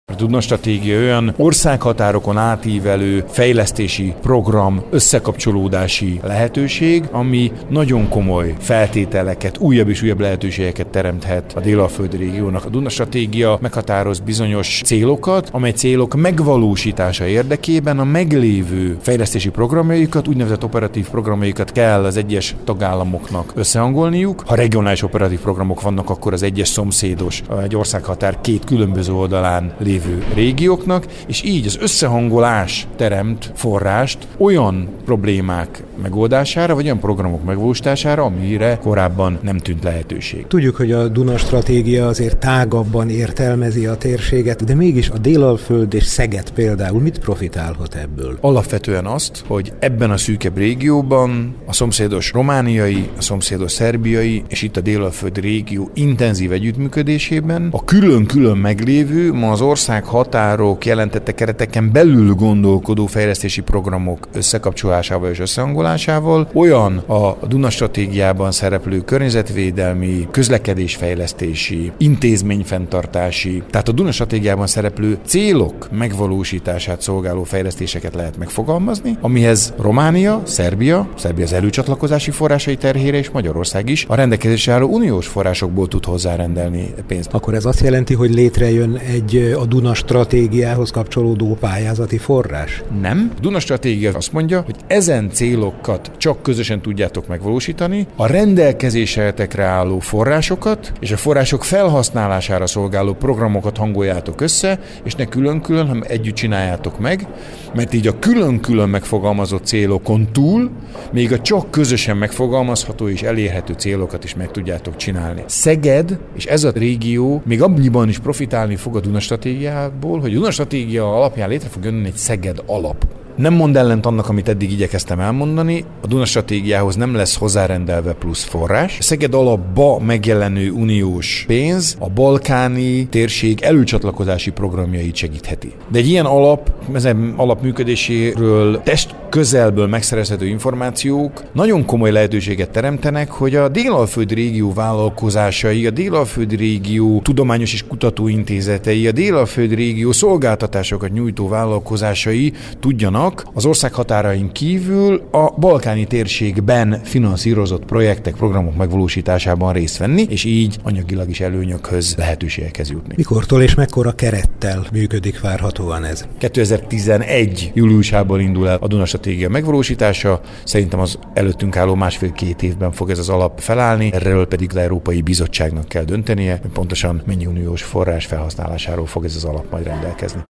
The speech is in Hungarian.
A Duna stratégia olyan országhatárokon átívelő fejlesztési program, összekapcsolódási lehetőség, ami nagyon komoly feltételeket, újabb és újabb lehetőségeket teremthet a dél-alföldi régiónak. A Duna stratégia meghatároz bizonyos célokat, amely célok megvalósítása érdekében a meglévő fejlesztési programjaikat, úgynevezett operatív programjaikat kell az egyes tagállamoknak összehangolniuk. Ha regionális operatív programok vannak, akkor az egyes szomszédos, egy országhatár két különböző oldalán lévő régióknak, és így az összehangolás teremt forrást olyan problémák megoldására, vagy olyan programok megvalósítására, amire korábban nem tűnt lehetőség. Tudjuk, hogy a Duna stratégia azért tágabban értelmezi a térséget, de mégis a Délalföld és Szeged például mit profitálhat ebből? Alapvetően azt, hogy ebben a szűkebb régióban a szomszédos romániai, a szomszédos szerbiai és itt a Délalföldi régió intenzív együttműködésében a külön-külön meglévő, ma az ország határok jelentette kereteken belül gondolkodó fejlesztési programok összekapcsolásával és összehangolásával olyan a Duna stratégiában szereplő környezetvédelmi, közlekedésfejlesztési, intézményfenntartási, tehát a Duna stratégiában szereplő célok megvalósítását szolgáló fejlesztéseket lehet megfogalmazni, amihez Románia, Szerbia az előcsatlakozási forrásai terhére és Magyarország is a rendelkezésre álló uniós forrásokból tud hozzárendelni pénzt. Akkor ez azt jelenti, hogy létrejön egy a Duna stratégiához kapcsolódó pályázati forrás? Nem. A Duna stratégia azt mondja, hogy ezen célokat csak közösen tudjátok megvalósítani, a rendelkezésetekre álló forrásokat és a források felhasználására szolgáló programokat hangoljátok össze, és ne külön-külön, hanem együtt csináljátok meg, mert így a külön-külön megfogalmazott célokon túl még a csak közösen megfogalmazható és elérhető célokat is meg tudjátok csinálni. Szeged és ez a régió még annyiban is profitálni fog a Duna stratégiából, hogy a Duna stratégia alapján létre fog jönni egy Szeged alap. Nem mond ellent annak, amit eddig igyekeztem elmondani, a Duna stratégiához nem lesz hozzárendelve plusz forrás. A Szeged alapba megjelenő uniós pénz a balkáni térség előcsatlakozási programjait segítheti. De egy ilyen ezen alap működéséről test közelből megszerezhető információk nagyon komoly lehetőséget teremtenek, hogy a Délalföldi régió vállalkozásai, a Délalföldi régió tudományos és kutatóintézetei, a Délalföldi régió szolgáltatásokat nyújtó vállalkozásai tudjanak az ország határain kívül a balkáni térségben finanszírozott projektek, programok megvalósításában részt venni, és így anyagilag is előnyökhöz, lehetőségekhez jutni. Mikortól és mekkora kerettel működik várhatóan ez? 2011. júliusában indul el a Duna stratégia megvalósítása, szerintem az előttünk álló másfél-két évben fog ez az alap felállni, erről pedig az Európai Bizottságnak kell döntenie, pontosan mennyi uniós forrás felhasználásáról fog ez az alap majd rendelkezni.